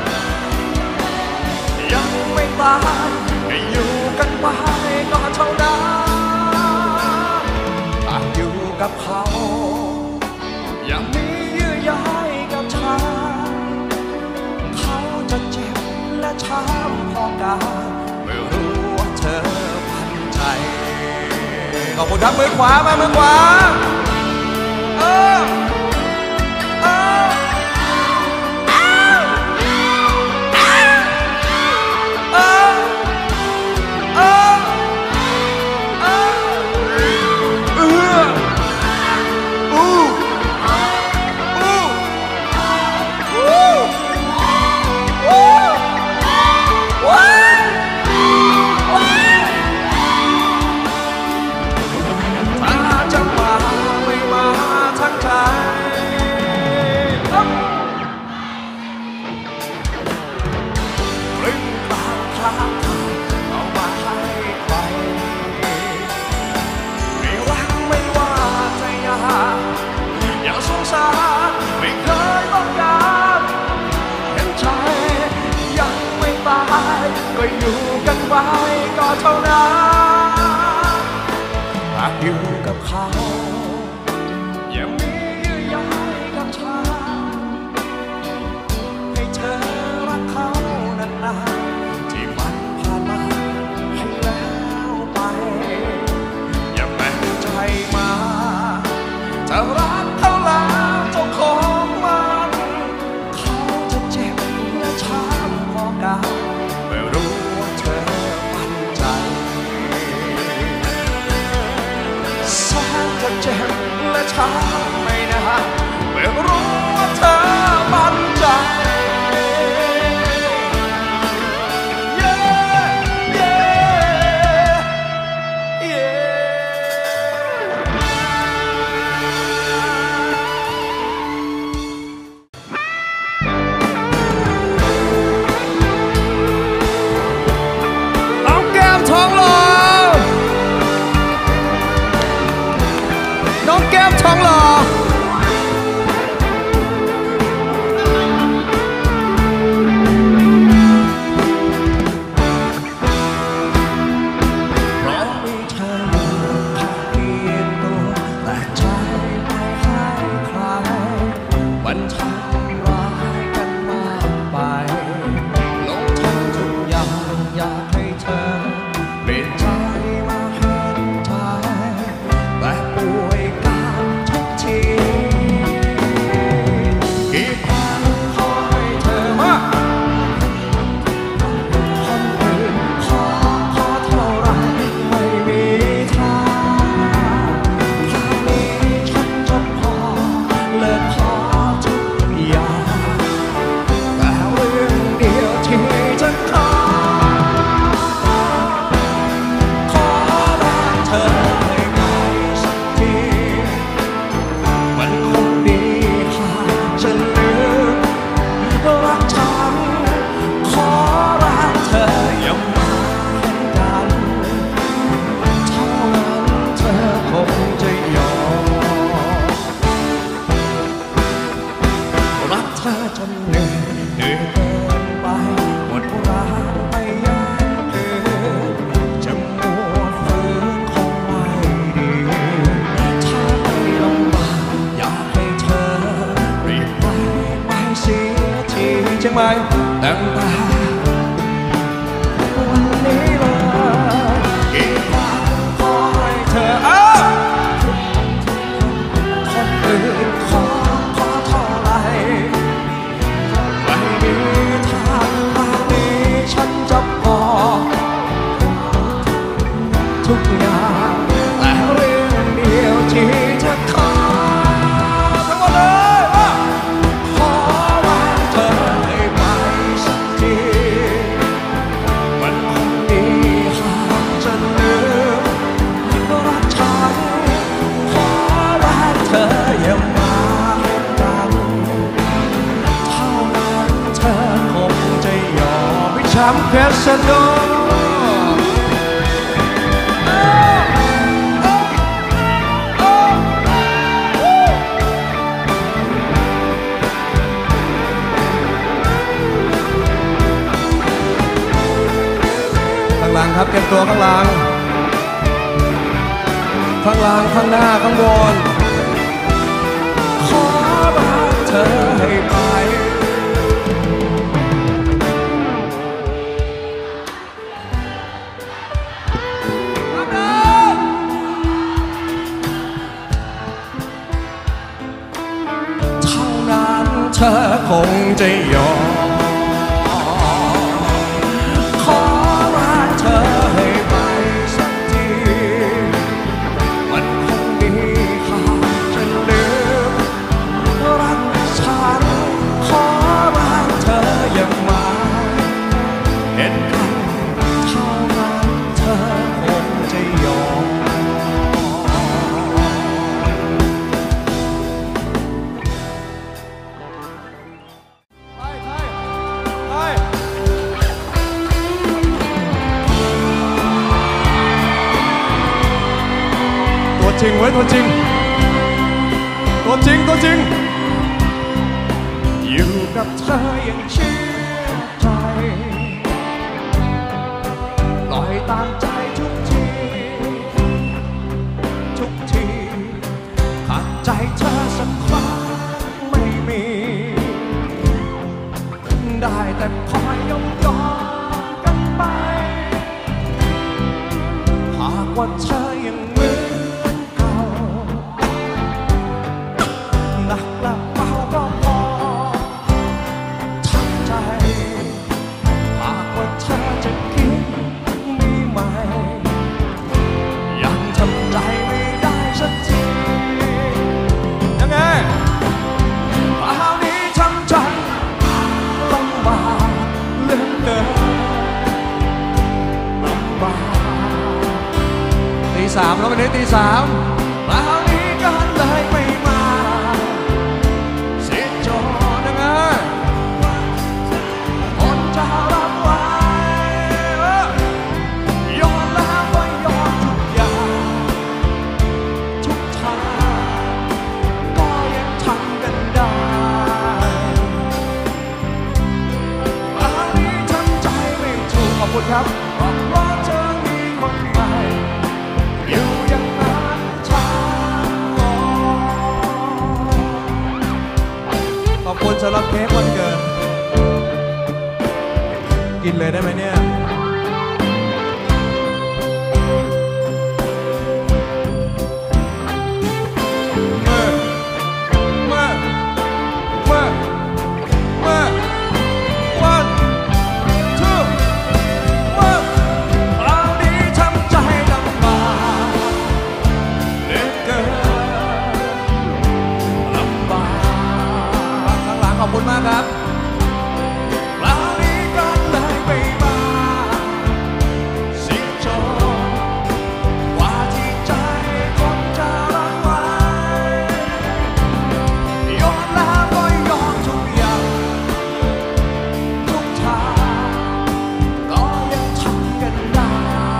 ยังไม่ตายให้อยู่กันไปก็เท่านั้นหากอยู่กับเขาอย่ามีเยื่อใยกับฉันเขาจะเจ็บและช้ำพอกันไม่รู้ว่าเธอพันใจขอบคุณครับมือขวามามือขวาเออเออไม่เคยต้องการเห็นใจยังไม่ตายก็อยู่กันไว้ก็เท่านั้นหากอยู่กับเขาอย่ามีเยื่อใยกับฉันให้เธอรักเขานานๆที่มันผ่านมาให้แล้วไปอย่าแบ่งใจมาจะรักเขาแล้วเจ้าของมันเขาจะเจ็บและช้ำพอกันไม่รู้ว่าเธอมั่นใจแสนจะเจ็บและช้ำไม่นานไม่รู้ว่าเธอมั่นใจท้องหล่อเพราะมีเธอแค่เพียงตัวแต่ใจไม่ให้ใครมันทำร้ายกันมากไปลงทางทุกอย่างอยากให้เธอเปลี่ยนใจมาเห็นใจแต่ป่วยกี่ครั้งขอให้เธอมาคนอื่นขอขอเท่าไรไม่มีทางคราวนี้ฉันจะพอเลิกขอทุกอย่างแต่เรื่องเดียวที่จะขอขอรักเธอให้ไกลสักทีมันคงดีฉันลืมรักฉันขอรักเธออย่ามาเห็นกันเท่านั้นเธอคงจะยอมรักเธอจนเหนื่อยเหนื่อยเกินไปหมดแรงไปยังคืนจะมัวฝืนคงไม่ดีถ้าไม่ลำบากอยากให้เธอรีบไปไม่เสียทีใช่ไหมแต่ทุกอย่างแต่เรื่องเดียวที่เธอขอทั้งหมดเลยว่าขอว่าเธอให้ไปสักทีมันคงดีหากจะลืมรักฉันขอว่าเธออย่ามาเห็นกันเท่านั้นเธอคงจะยอมให้ช้ำแค่สะดุดครับเตรียมตัวข้างหลังข้างหลังข้างหน้าข้างบนขอรักเธอให้ไปเท่านั้นเธอคงจะยอมจริงไว้ตัวจริงตัวจริงตัวจริงอยู่กับเธออย่างเชื่อใจปล่อยตามใจทุกทีทุกทีขัดใจเธอสักครั้งไม่มีได้แต่คอยยอมยอมกันไปหากว่าเธอยังมือสามแล้ววันนี้ตีสามคราวนี้ก็เลยไม่มาเสียจอนังไงคนจะรับไว้ยอมแล้วก็ยอมทุกอย่างทุกทางก็ยังทำกันได้คราวนี้ทำใจไม่ถูกขอบคุณครับเพราะเธอมีคนใหม่อยู่อย่างนั้นช้าขอบคุณสำหรับเค้กวันเกิดกินเลยได้ไหมเนี่ยเมื่อเมื่อเมื่อเมื่อวันทูเมื่อคราวนี้ทำใจลำบากเหลือเกินลำบากข้างหลังขอบคุณมากครับคราวนี้ก็เลยไม่มาเสียจนกว่าที่ใจคนจะรักไว้ยอมแล้วก็ยอมทุกอย่างทุกทางก็ยังทำกันได้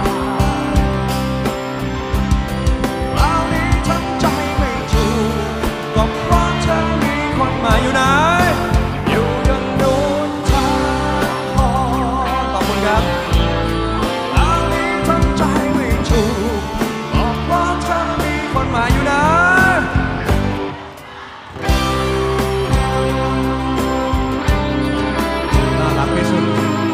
คราวนี้ทำใจไม่ถูกก็เพราะเธอมีคนใหม่อยู่ไหนอยู่ยังโดนทางพอขอบคุณครับคราวนี้ทำใจไม่ถูกก็เพราะเธอมีคนใหม่อยู่ไหนน่ารักที่สุด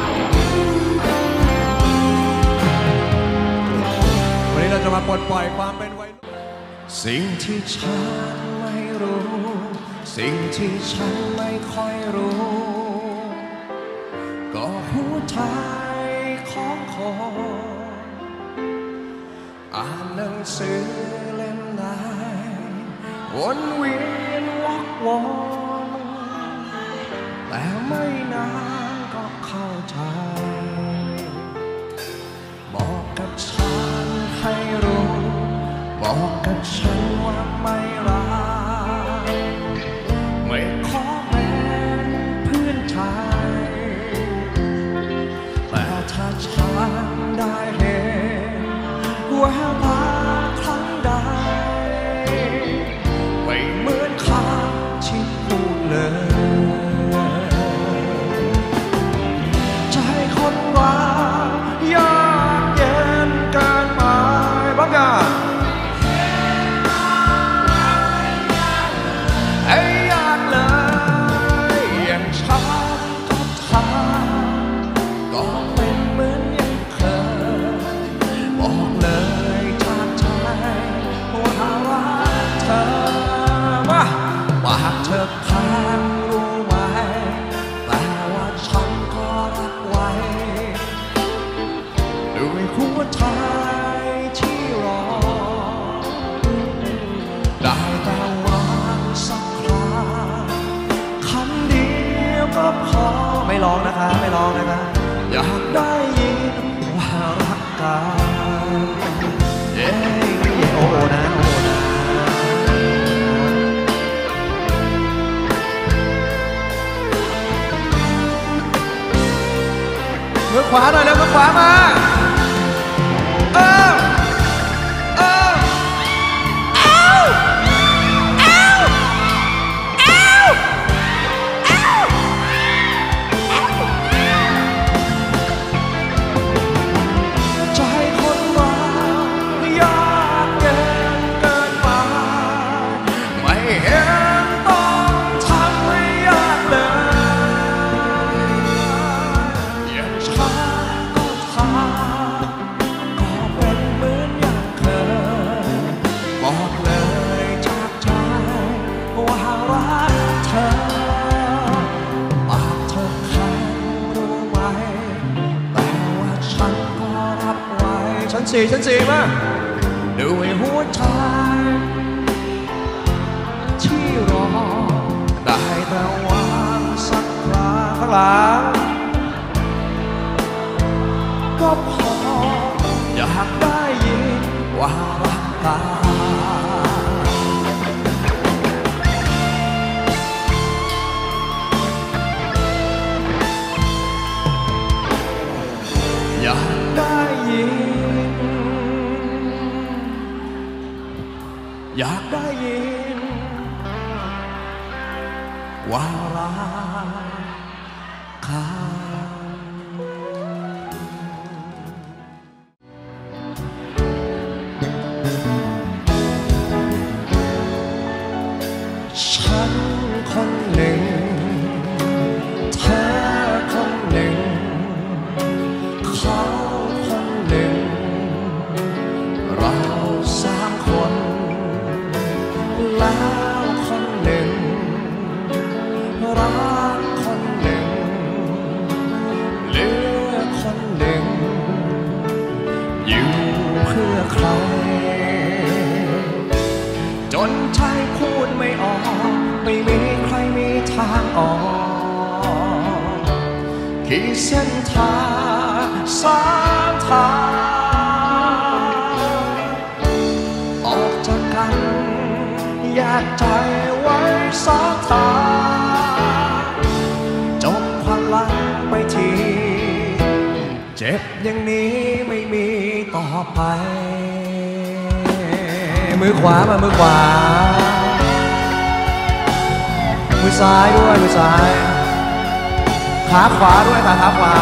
วันนี้เราจะมาปลดปล่อยความเป็นวัยรุ่นสิ่งที่ฉันไม่รู้สิ่งที่ฉันไม่ค่อยรู้ก็หัวใจของคนอ่านหนังสือเล่มไหนวนเวียนวกวนแต่ไม่นานก็เข้าใจบอกกับฉันให้รู้บอกกับฉันว่าไม่รักไม่ขอเป็นเพื่อนชายแต่ถ้าฉันได้เห็นแววตาครั้งใดไม่เหมือนคำที่พูดเลยใจคนเรายากเย็นเกินไปบ้างอะไอ้ยากเลยอย่างฉันก็ทำก็เป็นเหมือนยังเคยบอกเลยจากใจว่ารักเธอว่าปากเธอพังรู้ไหมแต่ว่าฉันก็รักไว้ด้วยหัวใจที่รอได้แต่หวังสักคราคำเดียวก็พอไม่ร้องนะคะไม่ร้องนะคะอยากได้ยินว่ารักกันเย้โอ้โหนะโอ้โหนะมือขวาหน่อยแล้วมือขวามาเออเออเอ้าเอ้าเอ้าเอ้าใจคนเรายากเย็นเกินไปไม่เห็นต้องทำให้ยากเลยอย่างฉันก็ทำก็เป็นเหมือนอย่างเคยบอกเลยจากใจว่ารักเธอปากเธอแข็งรู้ไหมแต่ว่าฉันก็รับไว้ชั้นสี่ชั้นสี่มาด้วยหัวใจที่รอได้แต่หวังสักคราข้างหลังก็พออยากได้ยินว่ารักกันอยากได้ยินอยากได้ยินว่ารักกันฉันคนหนึ่งเธอคนหนึ่งเขาคนหนึ่งเราสามคนแล้วคนหนึ่งรักคนหนึ่งเหลือคนหนึ่งอยู่เพื่อใครจนใจพูดไม่ออกไม่มีใครมีทางออกขีดเส้นทางสามทางออกจากกันแยกใจไว้สองทางจบความลังไปทีเจ็บอย่างนี้ไม่มีต่อไปมือขวามามือขวามือซ้ายด้วยมือซ้ายขาขวาด้วยขาขาขวา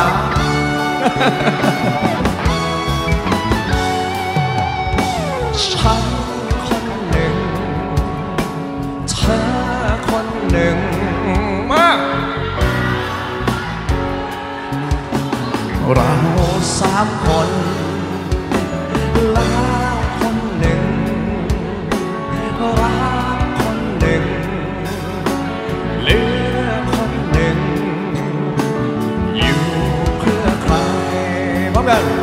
ฉันคนหนึ่งเธอคนหนึ่งมาเราสามคนแล้วคนหนึ่งรักคนหนึ่งเหลือคนหนึ่งอยู่เพื่อใครพร้อมกัน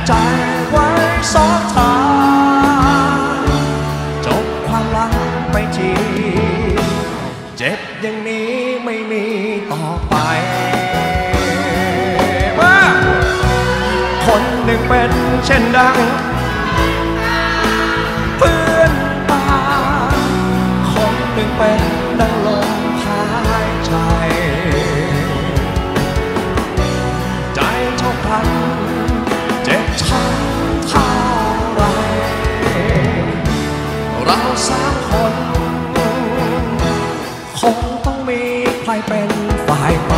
ใจไว้สองทางจบความรักไปทีเจ็บอย่างนี้ไม่มีต่อไปว่าคนหนึ่งเป็นเช่นดังเพื่อนตาคนหนึ่งเป็นดังลมหายใจใจเท่ากันเจ็บช้ำเท่าไรเราสามคนคงต้องมีใครเป็นฝ่ายไป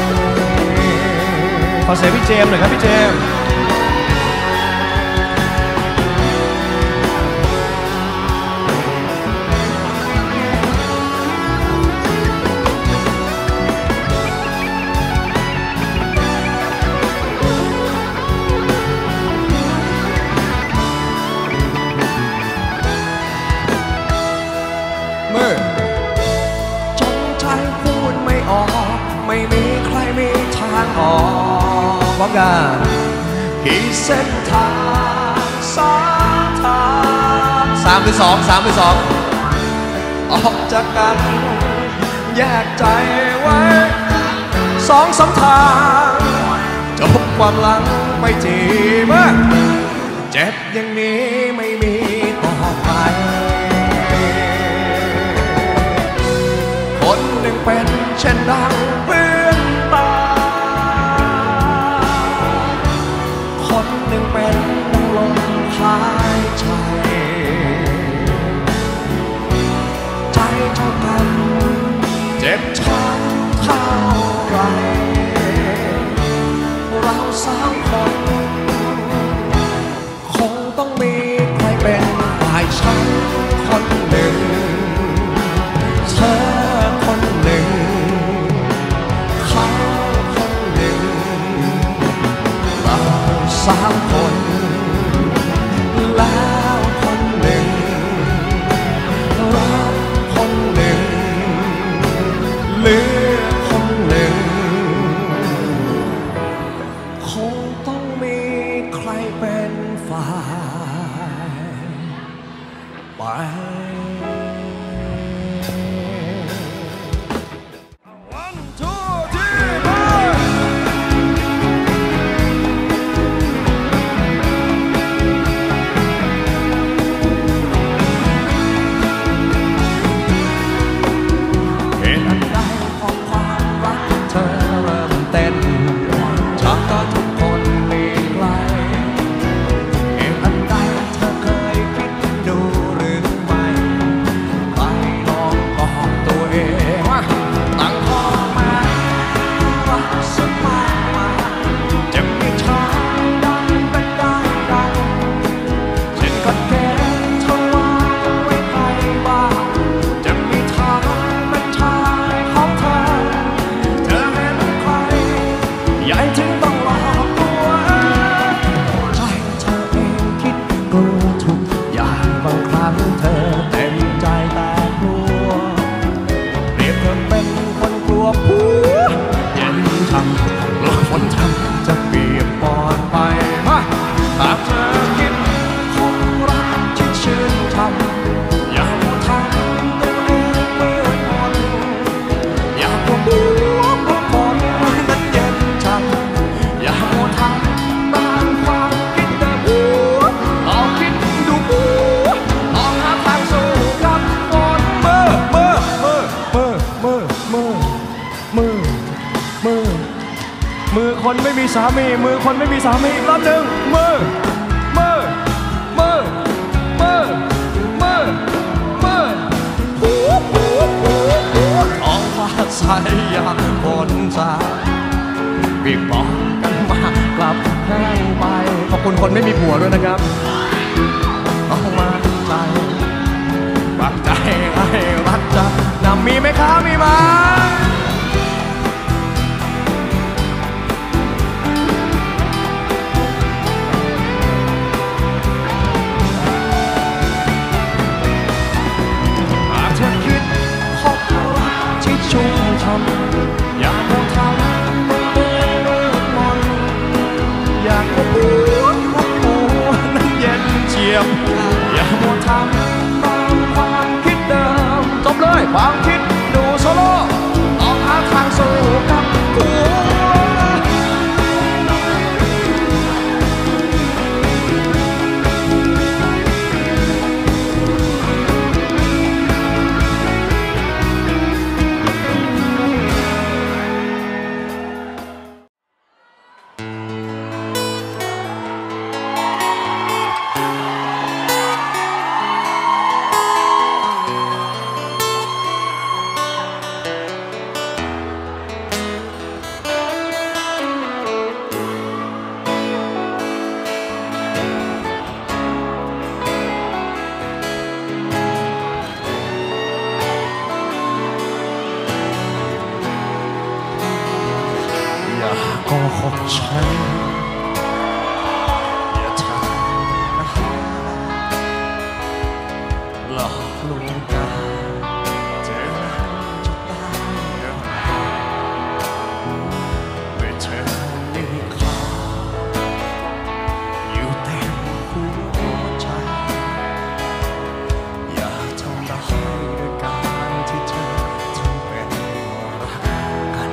ขอเสียงพี่เจมส์หน่อยครับพี่เจมส์จงใจพูดไม่ออกไม่มีใครมีทางออกพร้อมกันกี่เส้นทางสามทางสามหรือสองสามหรือสองออกจากกันแยกใจไว้สองสามทางจบความหลังไปทีเมื่อเจ็บอย่างนี้ไม่มีต่อไปคนหนึ่งเป็นเช่นดังเพื่อนตาคนหนึ่งเป็นดังลมหายใจใจเท่ากันเจ็บช้ำเท่าไรเราสามคนคงต้องมีใครเป็นฝ่ายฉันคนหนึ่งเธอคนหนึ่งเขาคนหนึ่งเราสามคนแล้วคนหนึ่งรักคนหนึ่งเหลือคนหนึ่งคงต้องมีใครเป็นฝ่ายไปมือคนไม่มีสามีมือคนไม่มีสามีอีกรอบหนึ่งมือมือมือมือมือมือหูหูหูหูท้องฟ้าใสอย่างฝนสาดปีกบอกกันมากลับแห้งไปขอบคุณคนไม่มีผัวด้วยนะครับต้องมาใจรักใจให้รักใจนำมีไหมครับมีไหมชุ่มช่ำอย่ามัวทำมือมืดมนอยากมาพูดความคิดดูโซโล่ต้องหาทางสู้กับกูโกหกฉันอย่าทำนะหลอกลวงกันเธอจะตายยังไงเมื่อเธอได้ข่าวอยู่เต็มหัวใจอย่าทำร้ายด้วยการที่เธอทำเป็นรักกัน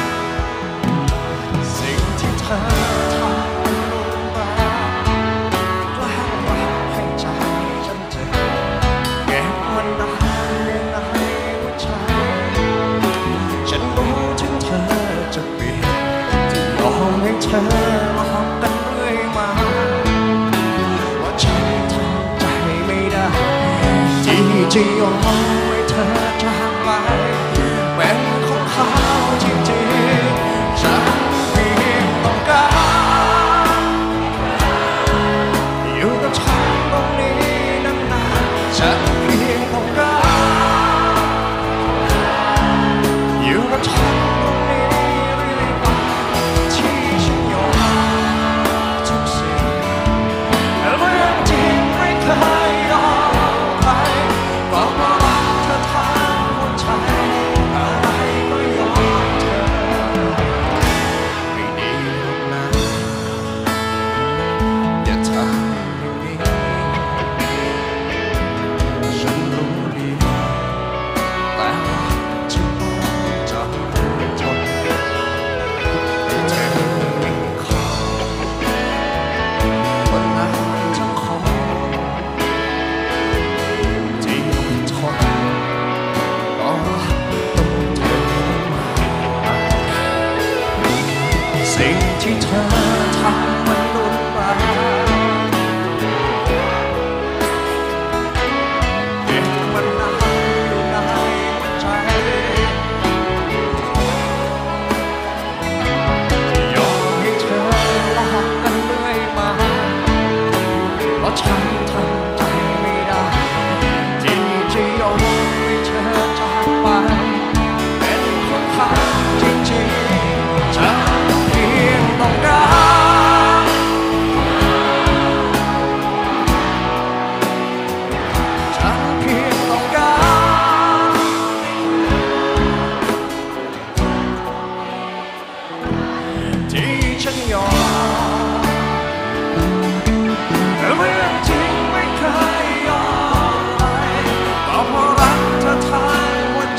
สิ่งที่เธอทำลงมาแกล้งว่าให้ใจฉันเจ็บเก็บมันนานยังไงหัวใจฉันรู้ถึงเธอจะเปลี่ยนที่ยอมให้เธอหลอกกันเรื่อยมาว่าฉันทำใจไม่ได้ที่จะยอมให้เธอจากไปเป็นของเขาจริงๆฉันอยู่กับฉันตรงนี้นานๆฉันเพียงต้องการอยู่กับฉันตรงนี้เรื่อยมาที่ฉันยอมทุกสิ่งเรื่องจริงไม่เคยยอมใครก็เพราะรักเธอทางหัวใจอะไรก็ยอมเธอไม่ดีหรอกนะอย่าทำอย่างนี้ฉันรู้ดีแต่ฉันต้องจำทนให้เธอมีเขาคนนั้นทั้งคนที่ทนก็ต้องเธอมาสิ่งที่เธอทำมันรุนแรงเก็บมันนานอยู่ในหัวใจที่ยอมให้เธอหลอกกันเรื่อยมาเพราะฉันทำใจไม่ได้ที่จะยอมให้เธอจากไปเป็นของเขาจริงๆฉันเพียงต้องการฉันเพียงต้องการที่ฉันยอมเรื่องจริงไม่เคยยอมใครก็เพราะรักเธอทางหัวใจ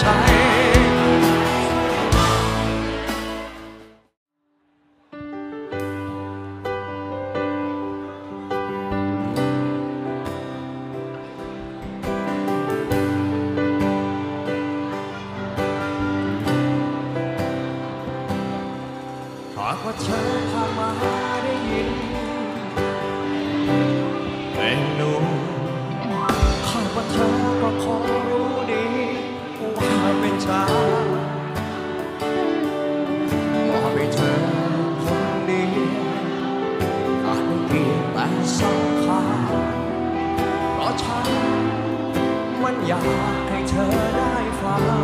หากว่าเธอพามาได้ยินเพลงนู้นหากว่าเธอก็คงรู้ดีว่าเป็นฉันว่าเป็นเธอคนเดียวอาจไม่เพียงแต่สำคัญเพราะฉันมันอยากให้เธอได้ฟัง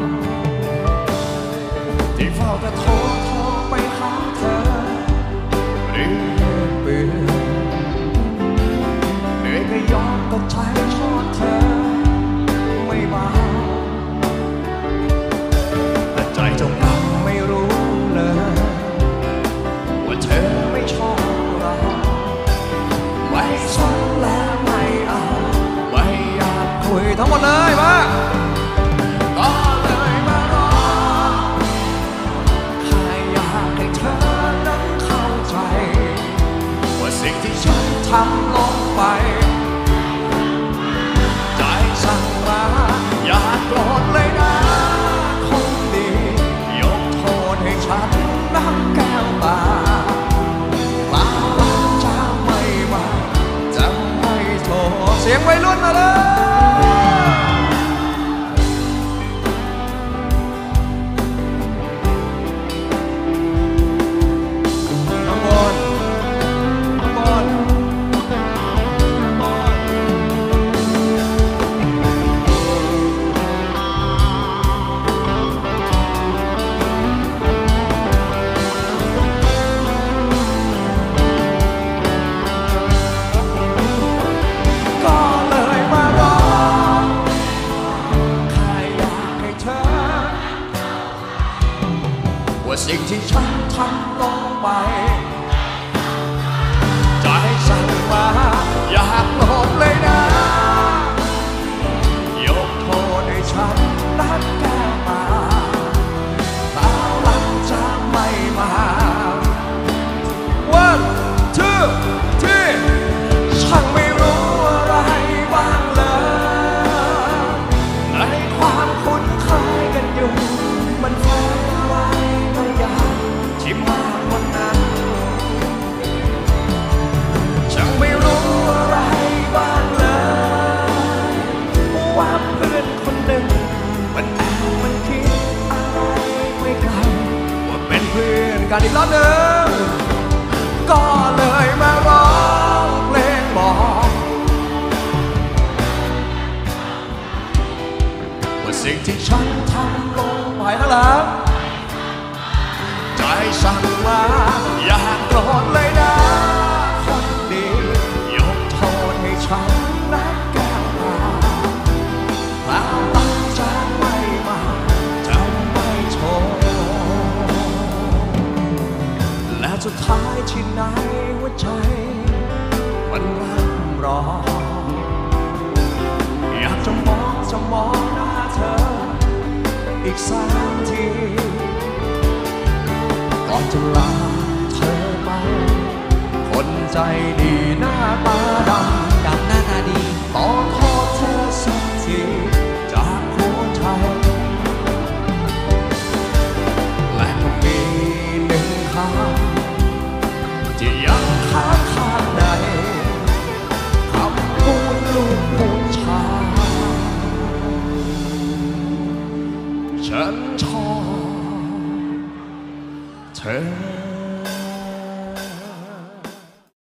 ที่เฝ้าแต่โทรโทรไปหาเธอเรื่อยเปื่อยเหนื่อยก็ยอมก็ใจชอบเธอไม่เบาแต่ใจจงยังไม่รู้เลยว่าเธอไม่ชอบเราไม่สนและไม่เอาไม่อยากคุยทั้งหมดเลยมาก็ที่ฉันทำลงไปใจสั่งมาอย่าโกรธเลยนะคนดียกโทษให้ฉันน้ำแก้วตาบางวันจะไม่มาจะไม่โทษเสียงวัยรุ่นมาเลยสิ่งที่ฉันทำลงไปใจสั่งมาอยากโกรธเลยนะยกโทษให้ฉันนัดแก้มาคราวหลังจะไม่มา One two three ฉันไม่รู้อะไรบ้างเลยในความคุ้นเคยกันอยู่มันแฝงไว้ที่มากกว่านั้นฉันไม่รู้อะไรบ้างเลยว่าเพื่อนคนหนึ่งมันแอบมันคิดอะไรไม่ไกลว่าเป็นเพื่อนกันอีกรอบหนึ่งก็เลยมาร้องเพลงบอกว่าสิ่งที่ฉันทำลงไปข้างหลังใจสั่งมาอย่าโกรธเลยนะคนดียกโทษให้ฉันนัดแก้วตาคราวหลังจะไม่มาจะไม่โทษและสุดท้ายที่ไหนหัวใจมันร่ำร้องอยากจะมองจะมองหน้าเธออีกสักทีก่อนจะลาเธอไปคนใจดีหน้าตาดำกับหน้าตาดีขอโทษเธอสักทีจากหัวใจและก็มีหนึ่งคำที่ยังค้างข้างในคำพูดลูกผู้ชายฉันชอบเธอ